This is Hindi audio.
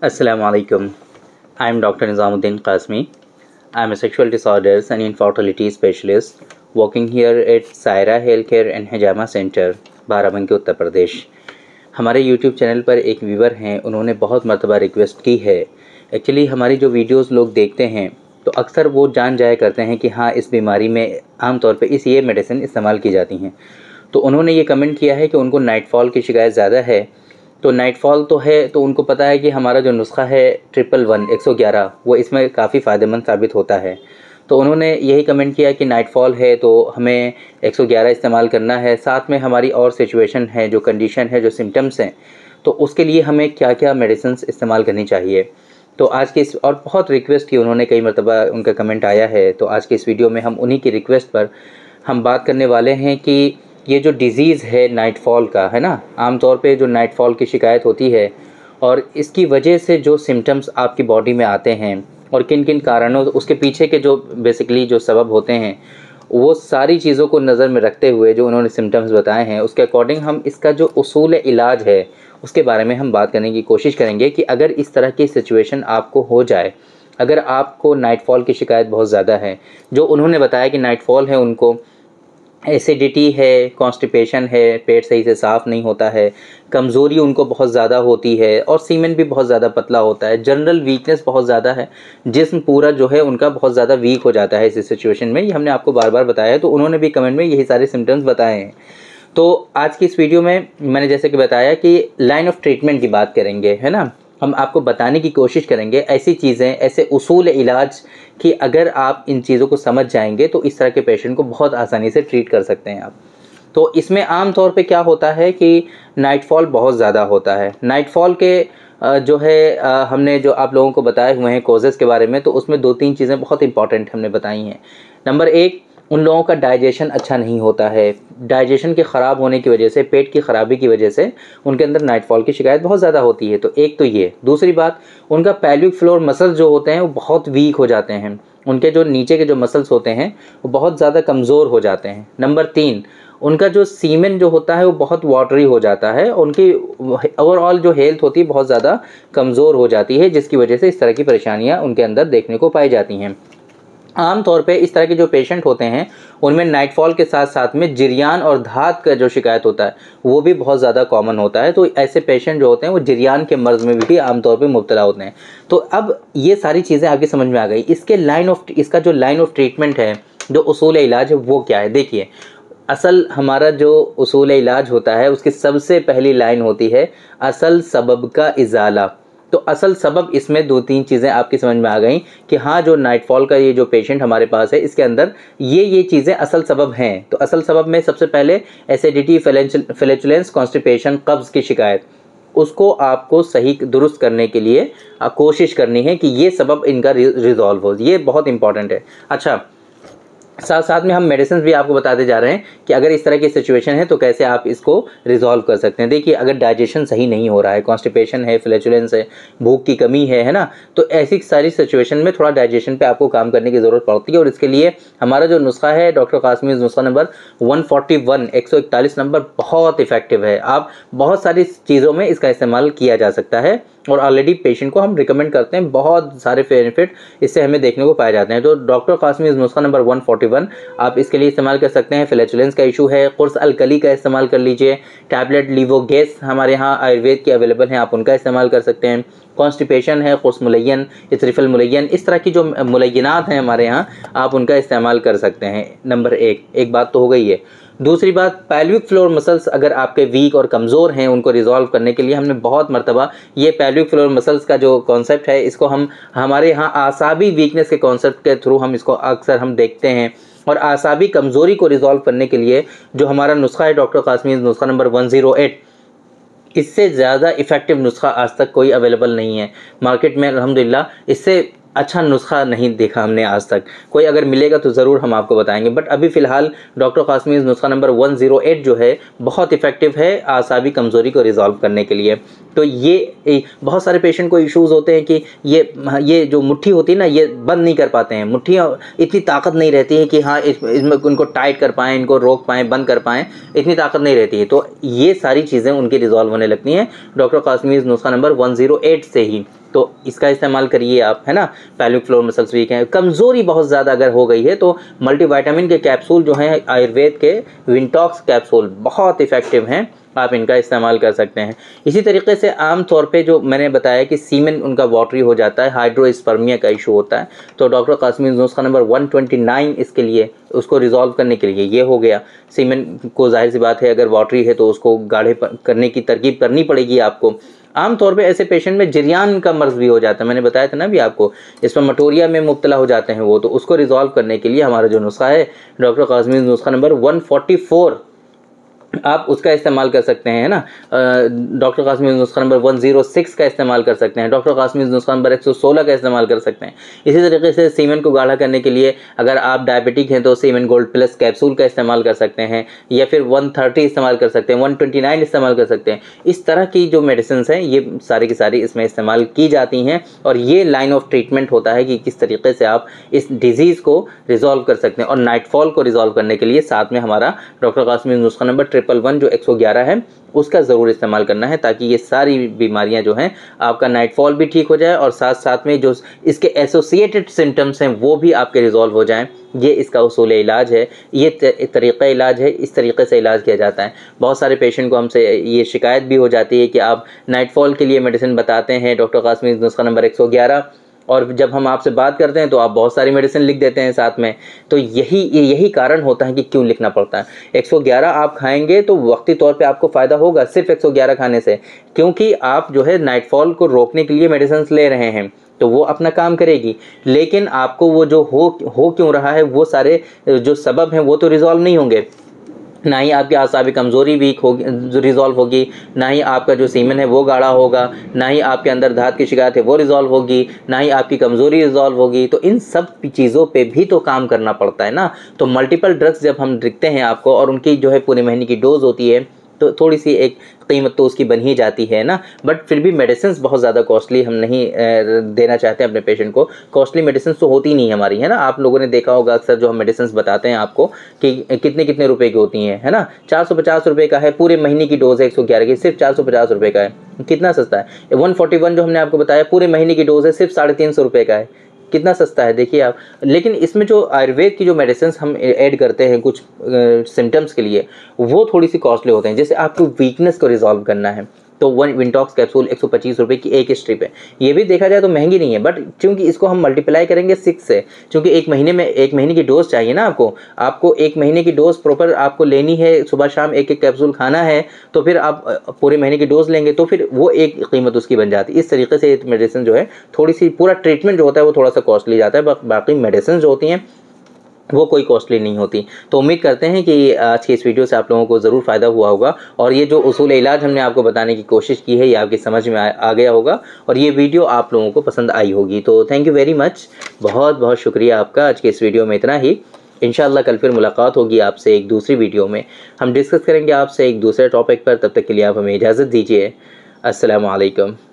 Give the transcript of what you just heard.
Assalamu alaikum. I am Dr. Nizamuddin Qasmi. I am a sexual disorders and infertility specialist working here at Saira Healthcare and Hijama Center, Barabanki Uttar Pradesh. हमारे YouTube चैनल पर एक व्यूवर हैं, उन्होंने बहुत मरतबा रिक्वेस्ट की है। एक्चुअली हमारी जो वीडियोस लोग देखते हैं तो अक्सर वो जान जाया करते हैं कि हाँ, इस बीमारी में आम तौर पे ये मेडिसिन इस्तेमाल की जाती हैं। तो उन्होंने ये कमेंट किया है कि उनको नाइटफॉल की शिकायत ज़्यादा है। तो नाइटफॉल तो है, तो उनको पता है कि हमारा जो नुस्खा है 111 वो इसमें काफ़ी फ़ायदेमंद साबित होता है। तो उन्होंने यही कमेंट किया कि नाइटफॉल है तो हमें 111 इस्तेमाल करना है। साथ में हमारी और सिचुएशन है, जो कंडीशन है, जो सिम्टम्स हैं, तो उसके लिए हमें क्या क्या मेडिसिन इस्तेमाल करनी चाहिए। तो आज के इस और बहुत रिक्वेस्ट की उन्होंने, कई मरतबा उनका कमेंट आया है। तो आज के इस वीडियो में हम उन्हीं की रिक्वेस्ट पर हम बात करने वाले हैं कि ये जो डिज़ीज़ है नाइटफॉल का, है ना, आम तौर पे जो नाइटफॉल की शिकायत होती है और इसकी वजह से जो सिम्टम्स आपकी बॉडी में आते हैं और किन किन कारणों, उसके पीछे के जो बेसिकली जो सबब होते हैं, वो सारी चीज़ों को नज़र में रखते हुए जो उन्होंने सिम्टम्स बताए हैं उसके अकॉर्डिंग हम इसका जो उसूल इलाज है उसके बारे में हम बात करने की कोशिश करेंगे कि अगर इस तरह की सिचुएशन आपको हो जाए, अगर आपको नाइटफॉल की शिकायत बहुत ज़्यादा है, जो उन्होंने बताया कि नाइटफॉल है, उनको एसिडिटी है, कॉन्स्टिपेशन है, पेट सही से साफ़ नहीं होता है, कमज़ोरी उनको बहुत ज़्यादा होती है और सीमेन भी बहुत ज़्यादा पतला होता है, जनरल वीकनेस बहुत ज़्यादा है, जिस्म पूरा जो है उनका बहुत ज़्यादा वीक हो जाता है इस सिचुएशन में। ये हमने आपको बार बार बताया है, तो उन्होंने भी कमेंट में यही सारे सिम्टम्स बताए हैं। तो आज की इस वीडियो में मैंने जैसे कि बताया कि लाइन ऑफ ट्रीटमेंट की बात करेंगे, है ना। हम आपको बताने की कोशिश करेंगे ऐसी चीज़ें, ऐसे उसूल इलाज कि अगर आप इन चीज़ों को समझ जाएंगे तो इस तरह के पेशेंट को बहुत आसानी से ट्रीट कर सकते हैं आप। तो इसमें आम तौर पे क्या होता है कि नाइटफॉल बहुत ज़्यादा होता है। नाइटफॉल के जो है हमने जो आप लोगों को बताए हुए हैं कोजेज़ के बारे में, तो उसमें 2-3 चीज़ें बहुत इंपॉर्टेंट हमने बताई हैं। नंबर 1, उन लोगों का डाइजेशन अच्छा नहीं होता है। डाइजेशन के ख़राब होने की वजह से, पेट की ख़राबी की वजह से उनके अंदर नाइटफॉल की शिकायत बहुत ज़्यादा होती है। तो एक तो ये। दूसरी बात, उनका पेल्विक फ्लोर मसल्स जो होते हैं वो बहुत वीक हो जाते हैं। उनके जो नीचे के जो मसल्स होते हैं वो बहुत ज़्यादा कमज़ोर हो जाते हैं। नंबर 3, उनका जो सीमेन जो होता है वो बहुत वाटरी हो जाता है। उनकी ओवरऑल जो हेल्थ होती है बहुत ज़्यादा कमज़ोर हो जाती है, जिसकी वजह से इस तरह की परेशानियाँ उनके अंदर देखने को पाई जाती हैं। आम तौर पे इस तरह के जो पेशेंट होते हैं उनमें नाइटफॉल के साथ साथ में जिरयान और धात का जो शिकायत होता है वो भी बहुत ज़्यादा कॉमन होता है। तो ऐसे पेशेंट जो होते हैं वो जिरयान के मर्ज़ में भी आम तौर पे मुब्तला होते हैं। तो अब ये सारी चीज़ें आपकी समझ में आ गई। इसका जो लाइन ऑफ ट्रीटमेंट है, जो उसूल इलाज है, वो क्या है। देखिए, असल हमारा जो उसूल इलाज होता है उसकी सबसे पहली लाइन होती है असल सबब का इज़ाला। तो असल सबब, इसमें 2-3 चीज़ें आपकी समझ में आ गई कि हाँ, जो नाइटफॉल का ये जो पेशेंट हमारे पास है इसके अंदर ये चीज़ें असल सबब हैं। तो असल सबब में सबसे पहले एसिडिटी, फ्लैचुलेंस, कॉन्स्टिपेशन, कब्ज़ की शिकायत, उसको आपको सही दुरुस्त करने के लिए कोशिश करनी है कि ये सबब इनका रिजॉल्व हो। ये बहुत इंपॉर्टेंट है। अच्छा, साथ साथ में हम मेडिसिन भी आपको बताते जा रहे हैं कि अगर इस तरह की सिचुएशन है तो कैसे आप इसको रिजॉल्व कर सकते हैं। देखिए, अगर डाइजेशन सही नहीं हो रहा है, कॉन्स्टिपेशन है, फ्लैचुलेंस है, भूख की कमी है ना, तो ऐसी सारी सिचुएशन में थोड़ा डाइजेशन पे आपको काम करने की ज़रूरत पड़ती है। और इसके लिए हमारा जो नुस्खा है डॉक्टर कासमी नुस्खा नंबर 141 नंबर बहुत इफेक्टिव है। आप बहुत सारी चीज़ों में इसका इस्तेमाल किया जा सकता है और ऑलरेडी पेशेंट को हम रिकमेंड करते हैं। बहुत सारे बेनिफिट इससे हमें देखने को पाए जाते हैं। तो डॉक्टर कासमी नुस्खा नंबर 141 आप इसके लिए इस्तेमाल कर सकते हैं। फ्लैचुलेंस का इशू है, कुर्स अलकली का इस्तेमाल कर लीजिए। टैबलेट लीवोगेस हमारे यहाँ आयुर्वेद के अवेलेबल हैं, आप उनका इस्तेमाल कर सकते हैं। कॉन्स्टिपेशन है, कुर्स मुलय्यन, इत्रिफल मुलय्यन, इस तरह की जो मुलय्यनात हैं हमारे यहाँ, आप उनका इस्तेमाल कर सकते हैं। नंबर एक बात तो हो गई है। दूसरी बात, पेल्विक फ्लोर मसल्स अगर आपके वीक और कमज़ोर हैं, उनको रिजॉल्व करने के लिए हमने बहुत मरतबा ये पेल्विक फ्लोर मसल्स का जो कॉन्सेप्ट है इसको हम हमारे यहाँ आसाबी वीकनेस के कॉन्सेप्ट के थ्रू हम इसको अक्सर हम देखते हैं। और आसाबी कमज़ोरी को रिजॉल्व करने के लिए जो हमारा नुस्खा है डॉक्टर कासमी नुस्खा नंबर 108, इससे ज़्यादा इफ़ेक्टिव नुस्खा आज तक कोई अवेलेबल नहीं है मार्केट में। अल्हम्दुलिल्लाह इससे अच्छा नुस्खा नहीं देखा हमने आज तक। कोई अगर मिलेगा तो ज़रूर हम आपको बताएंगे, बट अभी फ़िलहाल डॉक्टर कासमी नुस्खा नंबर 108 जो है बहुत इफ़ेक्टिव है आसाबी कमज़ोरी को रिज़ॉल्व करने के लिए। तो ये बहुत सारे पेशेंट को इश्यूज़ होते हैं कि ये जो मुट्ठी होती है ना, ये बंद नहीं कर पाते हैं। मुट्ठियाँ इतनी ताकत नहीं रहती है कि हाँ इसमें उनको टाइट कर पाएँ, इनको रोक पाएँ, बंद कर पाएँ, इतनी ताकत नहीं रहती है। तो ये सारी चीज़ें उनकी रिज़ॉल्व होने लगती हैं डॉक्टर कासमी नुस्खा नंबर 108 से ही। तो इसका इस्तेमाल करिए आप, है ना। पेल्विक फ्लोर मसल्स वीक हैं, कमज़ोरी बहुत ज़्यादा अगर हो गई है तो मल्टीविटामिन के कैप्सूल जो हैं आयुर्वेद के विंटॉक्स कैप्सूल बहुत इफ़ेक्टिव हैं, आप इनका इस्तेमाल कर सकते हैं। इसी तरीके से आम तौर पे जो मैंने बताया कि सीमेन उनका वाटरी हो जाता है, हाइड्रोस्पर्मिया का इशू होता है, तो डॉक्टर कासमी नुस्खा नंबर 129 इसके लिए, उसको रिजॉल्व करने के लिए ये हो गया। सीमेन को जाहिर सी बात है अगर वाटरी है तो उसको गाढ़े करने की तरकीब करनी पड़ेगी आपको। आम तौर पे ऐसे पेशेंट में जरियान का मर्ज भी हो जाता है, मैंने बताया था ना भी आपको, स्पर्मेटोरिया में मुब्तला हो जाते हैं वो, तो उसको रिजॉल्व करने के लिए हमारा जो नुस्खा है डॉक्टर कासमी नुस्खा नंबर 144 आप उसका इस्तेमाल कर सकते हैं, है ना। डॉक्टर कासमी नुस्खा नंबर 106 का इस्तेमाल कर सकते हैं, डॉक्टर कासमी नुस्खा नंबर 116 का इस्तेमाल कर सकते हैं। इसी तरीके से सीमेन को गाढ़ा करने के लिए अगर आप डायबिटिक हैं तो सीमेन गोल्ड प्लस कैप्सूल का इस्तेमाल कर सकते हैं, या फिर 130 इस्तेमाल कर सकते हैं, 129 इस्तेमाल कर सकते हैं। इस तरह की जो मेडिसिन हैं ये सारी की सारी इसमें इस्तेमाल की जाती हैं, और ये लाइन ऑफ ट्रीटमेंट होता है कि किस तरीके से आप इस डिजीज़ को रिजॉल्व कर सकते हैं। और नाइटफॉल को रिजॉल्व करने के लिए साथ में हमारा डॉक्टर कासमी नुस्खा नंबर 111 जो 111 है उसका ज़रूर इस्तेमाल करना है, ताकि ये सारी बीमारियां जो हैं आपका नाइटफॉल भी ठीक हो जाए और साथ साथ में जो इसके एसोसिएटेड सिम्टम्स हैं वो भी आपके रिजॉल्व हो जाएं। ये इसका उसूल इलाज है, ये तरीक़ा इलाज है, इस तरीके से इलाज किया जाता है। बहुत सारे पेशेंट को हमसे ये शिकायत भी हो जाती है कि आप नाइटफॉल के लिए मेडिसिन बताते हैं डॉक्टर कासमी नुस्खा नंबर 111, और जब हम आपसे बात करते हैं तो आप बहुत सारी मेडिसिन लिख देते हैं साथ में। तो यही कारण होता है कि क्यों लिखना पड़ता है। 111 आप खाएंगे तो वक्ती तौर पे आपको फ़ायदा होगा सिर्फ 111 खाने से, क्योंकि आप जो है नाइटफॉल को रोकने के लिए मेडिसिन ले रहे हैं, तो वो अपना काम करेगी, लेकिन आपको वो जो हो क्यों रहा है वो सारे जो सबब हैं वो तो रिजॉल्व नहीं होंगे। ना ही आपकी आसाबी कमज़ोरी वीक होगी रिज़ॉल्व होगी, ना ही आपका जो सीमेन है वो गाढ़ा होगा, ना ही आपके अंदर धात की शिकायत है वो रिज़ॉल्व होगी, ना ही आपकी कमज़ोरी रिज़ॉल्व होगी। तो इन सब चीज़ों पे भी तो काम करना पड़ता है ना। तो मल्टीपल ड्रग्स जब हम लिखते हैं आपको और उनकी जो है पूरे महीने की डोज होती है तो थोड़ी सी एक कीमत तो उसकी बन ही जाती है ना, बट फिर भी मेडिसिन बहुत ज़्यादा कॉस्टली हम नहीं देना चाहते हैं अपने पेशेंट को। कॉस्टली मेडिसिन तो होती नहीं हमारी, है ना। आप लोगों ने देखा होगा अक्सर जो हम मेडिसिन बताते हैं आपको कि कितने कितने रुपए की होती हैं, है ना। 450 रुपये का है, पूरे महीने की डोज है 111 की, सिर्फ 450 रुपये का है, कितना सस्ता है। 141 जो हमने आपको बताया पूरे महीने की डोज है, सिर्फ 350 रुपये का है, कितना सस्ता है देखिए आप। लेकिन इसमें जो आयुर्वेद की जो मेडिसिन हम ऐड करते हैं कुछ सिम्टम्स के लिए, वो थोड़ी सी कॉस्टली होते हैं। जैसे आपको वीकनेस को रिजॉल्व करना है तो विंटॉक्स कैप्सूल 125 रुपये की एक स्ट्रिप है। ये भी देखा जाए तो महंगी नहीं है, बट चूंकि इसको हम मल्टीप्लाई करेंगे 6 से, क्योंकि एक महीने की डोज चाहिए ना आपको 1 महीने की डोज प्रॉपर आपको लेनी है, सुबह शाम एक एक कैप्सूल खाना है, तो फिर आप पूरे महीने की डोज लेंगे तो फिर वो एक कीमत उसकी बन जाती है। इस तरीके से मेडिसिन जो है थोड़ी सी, पूरा ट्रीटमेंट जो होता है वो थोड़ा सा कॉस्टली जाता है, बाकी मेडिसिन जो होती हैं वो कोई कॉस्टली नहीं होती। तो उम्मीद करते हैं कि आज की इस वीडियो से आप लोगों को ज़रूर फ़ायदा हुआ होगा, और ये जो उसूल इलाज हमने आपको बताने की कोशिश की है ये आपकी समझ में आ गया होगा, और ये वीडियो आप लोगों को पसंद आई होगी। तो थैंक यू वेरी मच, बहुत बहुत शुक्रिया आपका। आज के इस वीडियो में इतना ही। इंशाल्लाह कल फिर मुलाकात होगी आपसे एक दूसरी वीडियो में, हम डिस्कस करेंगे आपसे एक दूसरे टॉपिक पर। तब तक के लिए आप हमें इजाज़त दीजिए। अस्सलामु अलैकुम।